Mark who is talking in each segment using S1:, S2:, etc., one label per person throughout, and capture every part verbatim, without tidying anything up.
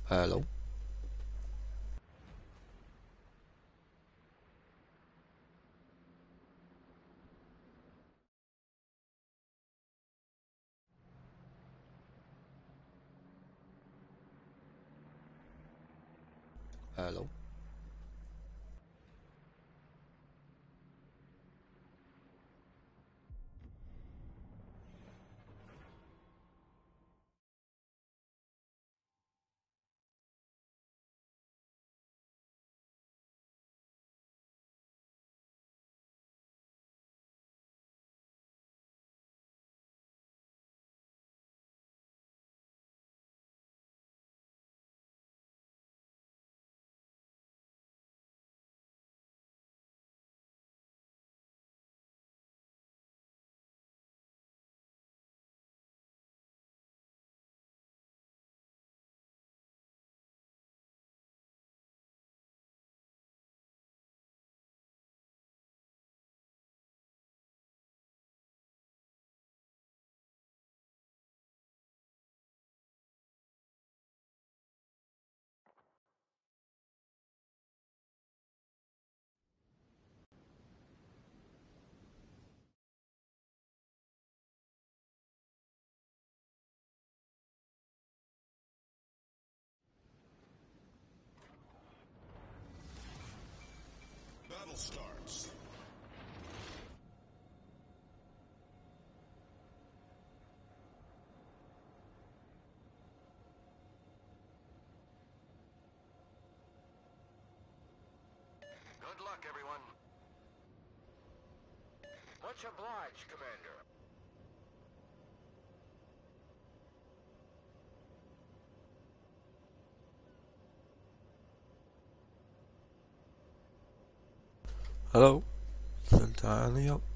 S1: Hello. Hello.
S2: Battle starts.
S3: Good luck, everyone. Much obliged, Commander.
S1: Hello. It's entirely up.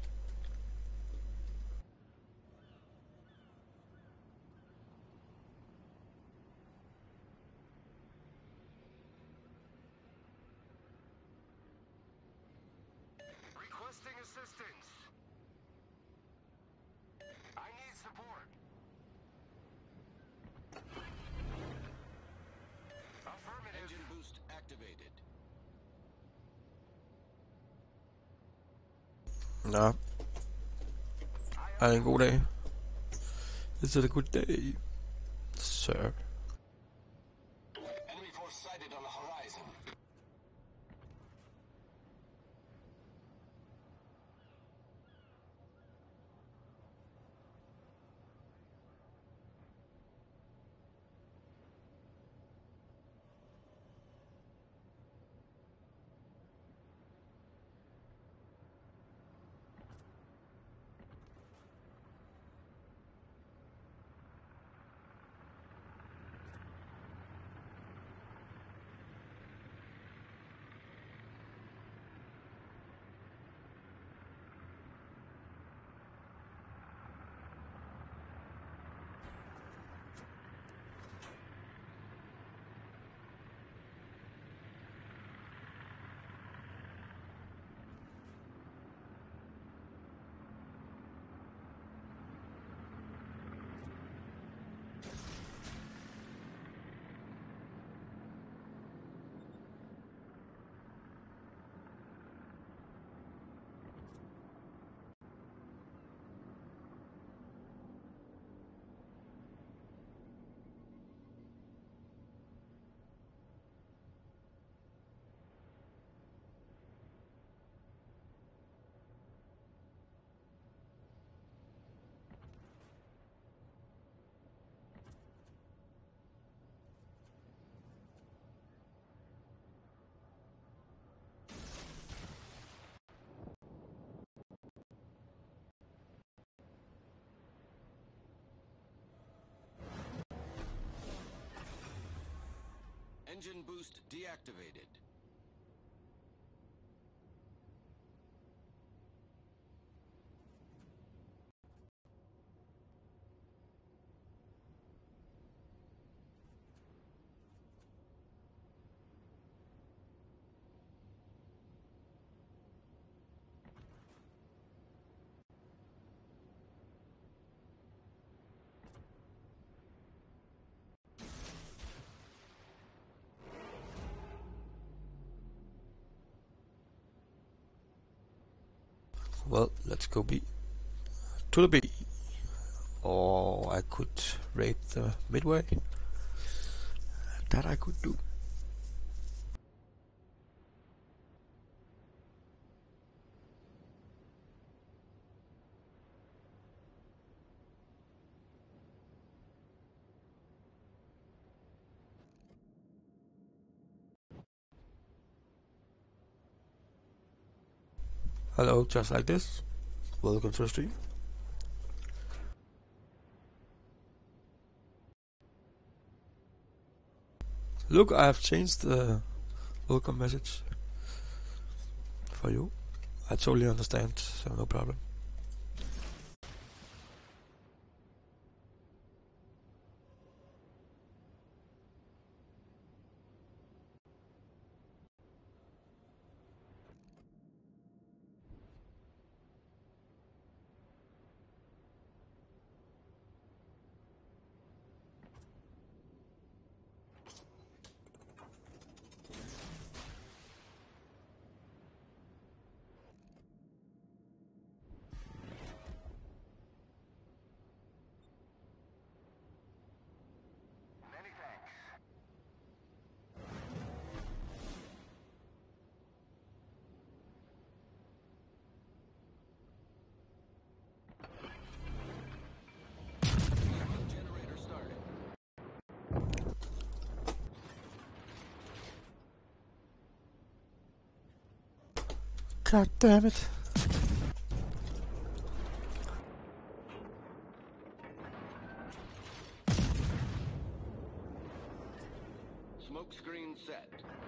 S3: Requesting assistance. I need support. Affirmative.
S2: Engine boost activated.
S1: Nah, I ain't go there. Is it a good day, sir?
S2: Enemy force sighted on the horizon. Engine boost deactivated.
S1: Well, let's go B. To the B. Or I could raid the midway. That I could do. Hello, just like this. Welcome to the stream. Look, I have changed the welcome message for you. I totally understand, so no problem.
S3: Many thanks.
S2: Generator started.
S1: God damn it.
S2: Smoke screen set.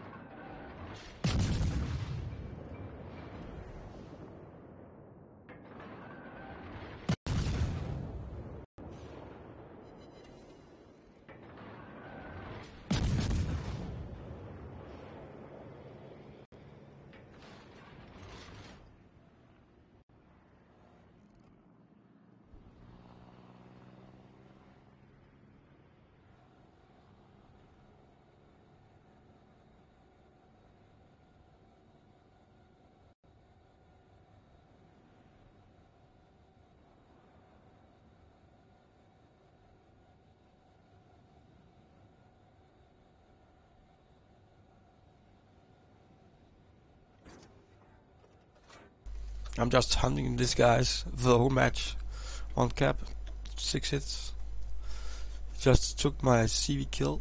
S1: I'm just hunting these guys the whole match. One cap, six hits. Just took my C V kill.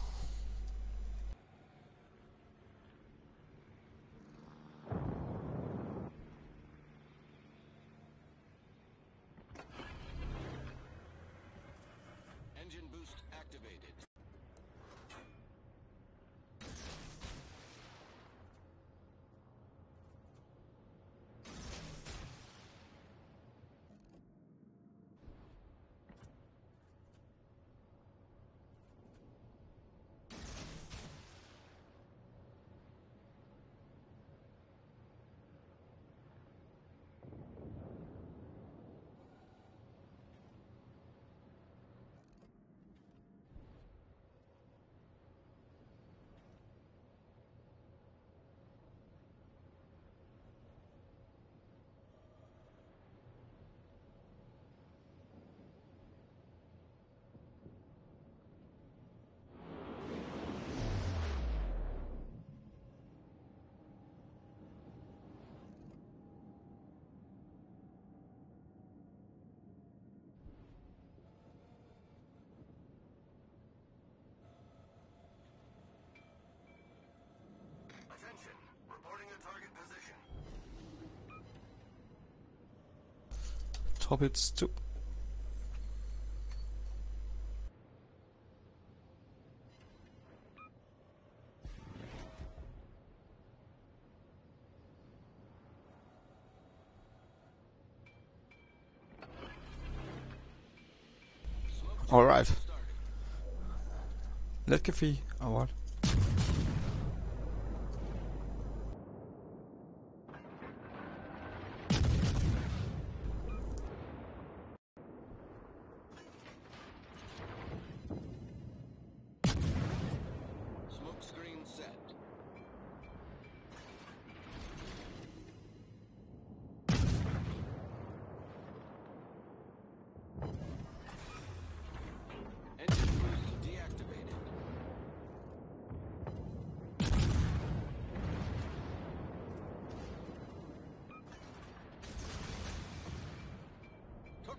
S2: Engine boost activated.
S3: Attention. Reporting a target position.
S1: Top hits too. Alright. Let Cafe or what?
S2: Smoke screen set.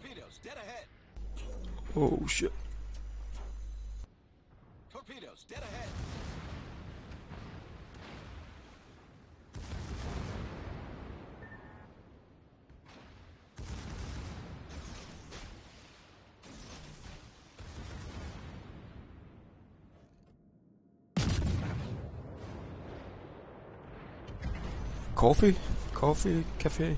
S2: Torpedoes, dead ahead.
S1: Oh shit.
S2: Torpedoes, dead ahead.
S1: Coffee? Coffee? Cafe?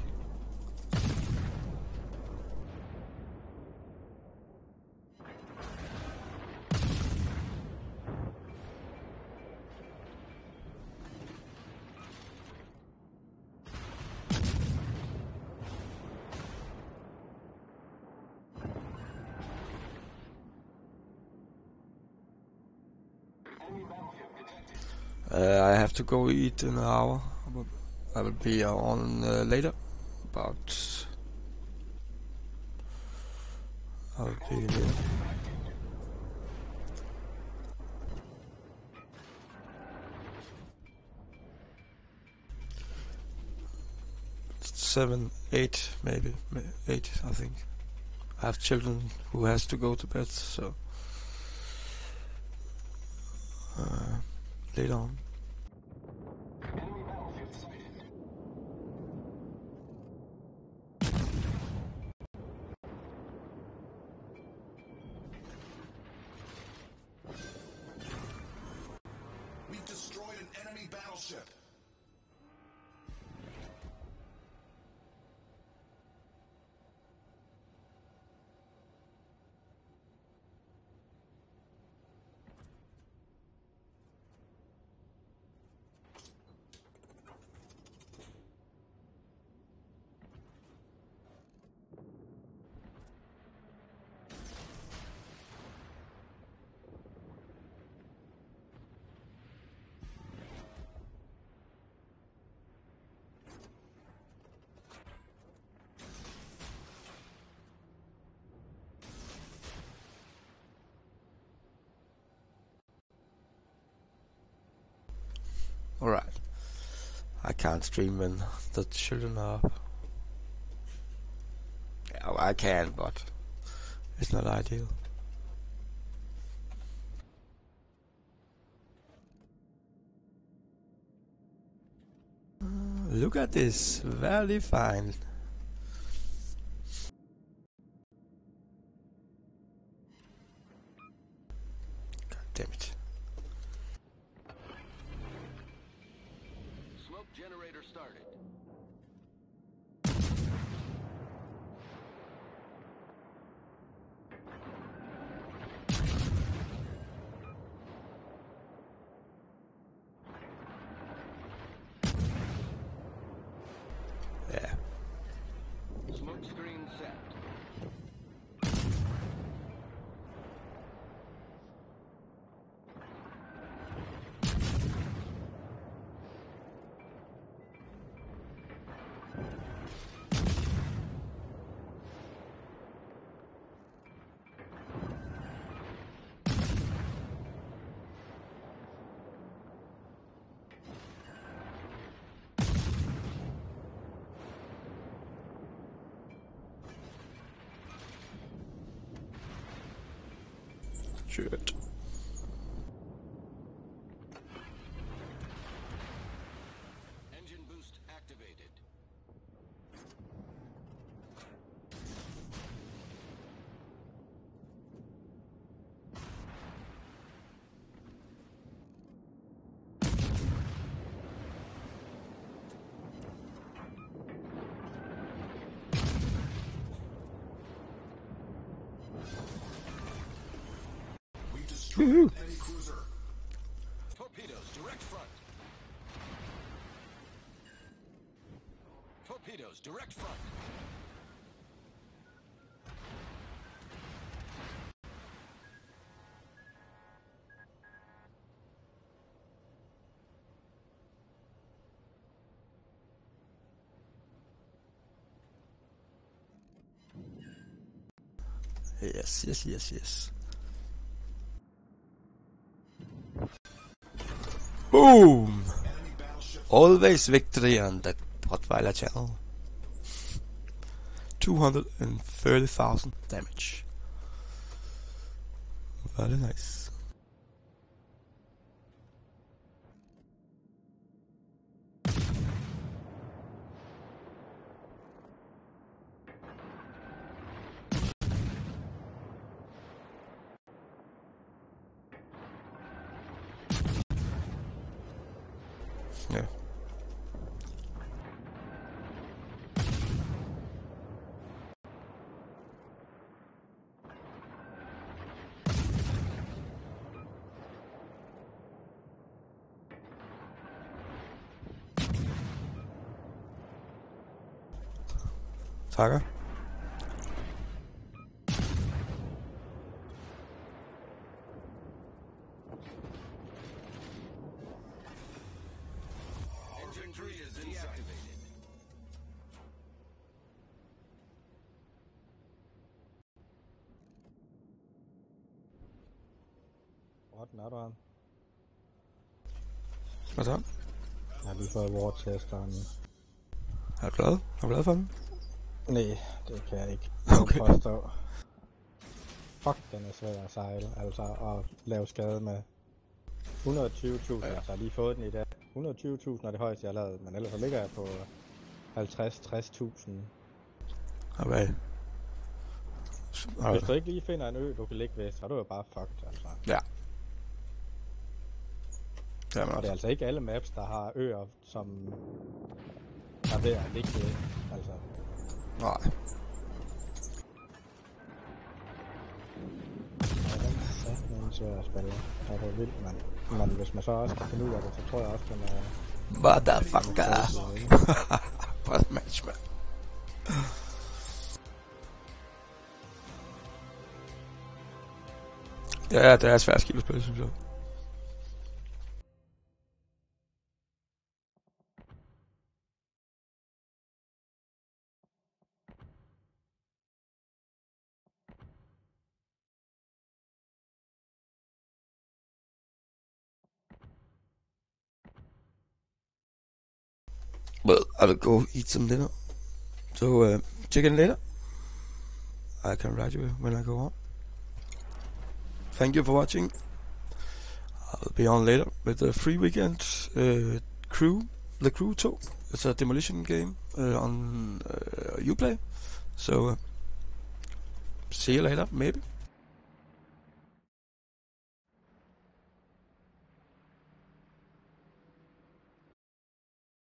S1: Uh, I have to go eat in an hour. I will be on uh, later. About. I'll be here. Seven, eight, maybe ma- eight. I think. I have children who has to go to bed, so uh, later on.
S3: We've destroyed an enemy battleship.
S1: Alright. I can't stream when the children are up. Yeah, I can, but it's not ideal. Uh, look at this, very fine. God damn it.
S2: Smoke generator started.
S1: Yeah.
S2: Smoke screen set.
S1: Shit.
S2: Engine boost activated.
S3: We've destroyed an enemy cruiser.
S2: Torpedoes, direct front. Torpedoes, direct front.
S1: Yes, yes, yes, yes. Boom!
S3: Enemy battleship.
S1: Always victory on that Pottweiler channel. two hundred thirty thousand damage. Very nice. Yeah. Takker.
S2: Engine three is deactivated.
S4: What er du han?
S1: Hvad så?
S4: Jeg har lige fået War-testeren.
S1: Er du glad? Er du glad for den?
S4: Nej, det kan jeg ikke.
S1: Okay.
S4: Jeg påstå. Fuck, den er svær at sejle, altså at lave skade med. et hundrede og tyve tusind, ja. Altså jeg har lige fået den i dag. et hundrede og tyve tusind er det højeste jeg har lavet, men ellers så ligger jeg på halvtreds til tres tusind.
S1: Okay.
S4: Hvis du ikke lige finder en ø, du kan ligge ved, så er du jo bare fucked, altså.
S1: Ja. Jamen
S4: Og det er altså ikke alle maps, der har øer, som er ved at ligge ved, altså.
S1: Nej.
S4: Ja, den er satme svær at spille. Ja, det er vildt, mand. Men hvis man så også kan finde ud af det, så tror jeg også, den er...
S1: Motherfucker. Press match, man. Det er, det er svært skib at spille, synes jeg. Well, I will go eat some dinner. So, uh, check in later. I can write you when I go on. Thank you for watching. I'll be on later with the free weekend uh, crew, the crew two. It's a demolition game uh, on uh, Uplay. So, uh, see you later, maybe.